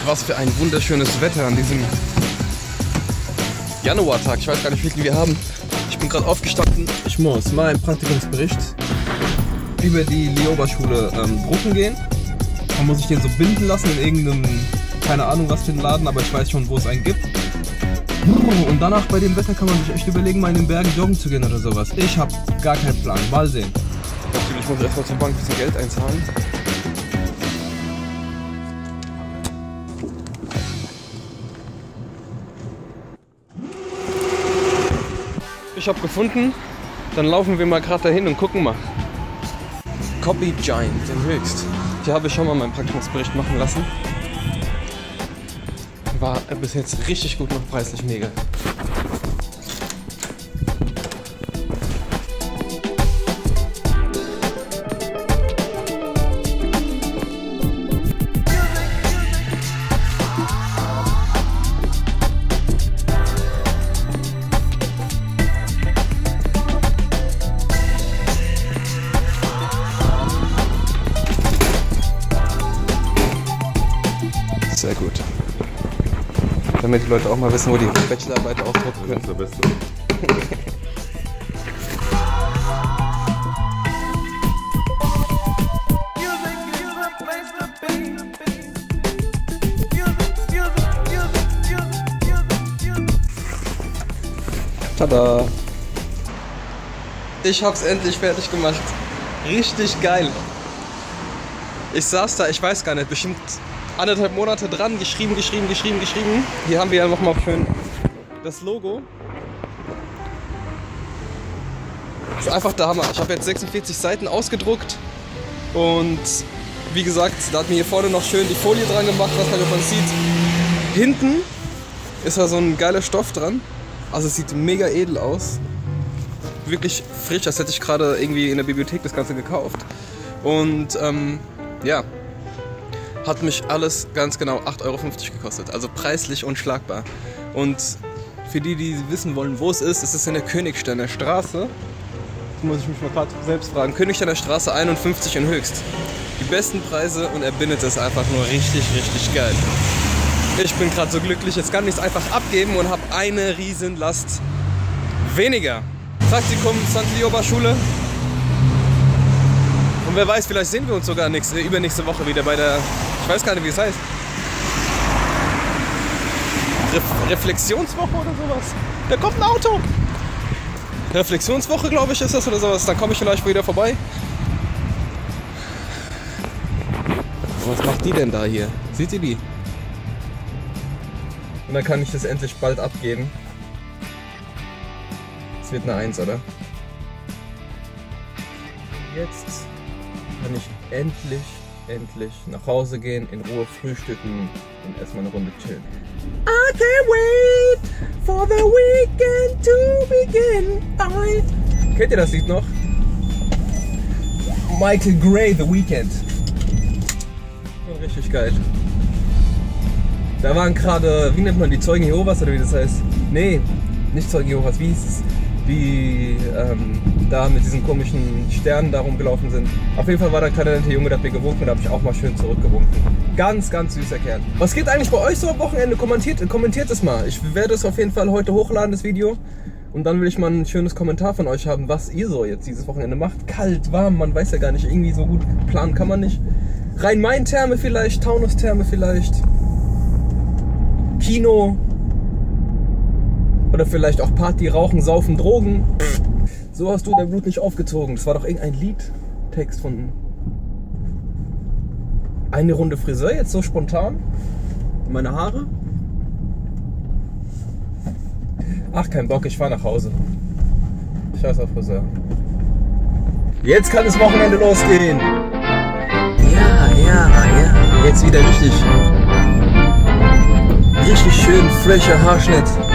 Was für ein wunderschönes Wetter an diesem Januartag. Ich weiß gar nicht, wie viel wir haben. Ich bin gerade aufgestanden. Ich muss meinen Praktikumsbericht über die Lioba-Schule drucken gehen. Dann muss ich den so binden lassen in irgendeinem, keine Ahnung was für einen Laden, aber ich weiß schon, wo es einen gibt. Und danach bei dem Wetter kann man sich echt überlegen, mal in den Bergen joggen zu gehen oder sowas. Ich habe gar keinen Plan. Mal sehen. Natürlich muss ich erstmal zur Bank ein bisschen Geld einzahlen. Ich habe gefunden, dann laufen wir mal gerade dahin und gucken mal. Copy Giant in Höchst. Hier habe ich schon mal meinen Praktikumsbericht machen lassen. War bis jetzt richtig gut, noch preislich mega. Sehr gut. Damit die Leute auch mal wissen, wo die Bachelorarbeit ausdrucken können. Das ist der Beste. Tada! Ich hab's endlich fertig gemacht. Richtig geil. Ich saß da, ich weiß gar nicht, bestimmt 1,5 Monate dran, geschrieben. Hier haben wir ja nochmal schön das Logo. Das ist einfach der Hammer. Ich habe jetzt 46 Seiten ausgedruckt und wie gesagt, da hat mir hier vorne noch schön die Folie dran gemacht, was man davon sieht. Hinten ist da so ein geiler Stoff dran. Also es sieht mega edel aus. Wirklich frisch, als hätte ich gerade irgendwie in der Bibliothek das Ganze gekauft. Und ja. Hat mich alles ganz genau 8,50 € gekostet, also preislich unschlagbar. Und für die, die wissen wollen, wo es ist in der Königsteiner Straße. Jetzt muss ich mich mal gerade selbst fragen. Königsteiner Straße 51 in Höchst. Die besten Preise und er bindet es einfach nur richtig geil. Ich bin gerade so glücklich, jetzt kann ich es einfach abgeben und habe eine Riesenlast weniger. Praktikum St. Lioba Schule. Und wer weiß, vielleicht sehen wir uns sogar übernächste Woche wieder bei der, ich weiß gar nicht, wie es heißt. Reflexionswoche oder sowas. Da kommt ein Auto. Reflexionswoche, glaube ich, ist das oder sowas. Dann komme ich vielleicht wieder vorbei. Was macht die denn da hier? Seht ihr die? Und dann kann ich das endlich bald abgeben. Es wird eine 1, oder? Jetzt kann ich endlich nach Hause gehen, in Ruhe frühstücken und erstmal eine Runde chillen. I can't wait for the weekend to begin. Kennt ihr das Lied noch? Michael Gray, The Weekend. Oh, richtig geil. Da waren gerade, wie nennt man die, Zeugen Jehovas oder wie das heißt? Nee, nicht Zeugen Jehovas, wie hieß es? Die da mit diesen komischen Sternen da rumgelaufen sind. Auf jeden Fall war da ein kleiner netter Junge, der hat mir gewunken und da habe ich auch mal schön zurückgewunken. Ganz süßer Kerl. Was geht eigentlich bei euch so am Wochenende? Kommentiert es mal. Ich werde es auf jeden Fall heute hochladen, das Video. Und dann will ich mal ein schönes Kommentar von euch haben, was ihr so jetzt dieses Wochenende macht. Kalt, warm, man weiß ja gar nicht, irgendwie so gut planen kann man nicht. Rhein-Main-Therme vielleicht, Taunus-Therme vielleicht. Kino. Oder vielleicht auch Party, Rauchen, Saufen, Drogen. So hast du dein Blut nicht aufgezogen. Das war doch irgendein Liedtext von Eine Runde Friseur, jetzt so spontan. Meine Haare. Ach, kein Bock, ich fahr nach Hause. Scheiß auf Friseur. Jetzt kann das Wochenende losgehen. Ja. Jetzt wieder richtig schön frischer Haarschnitt.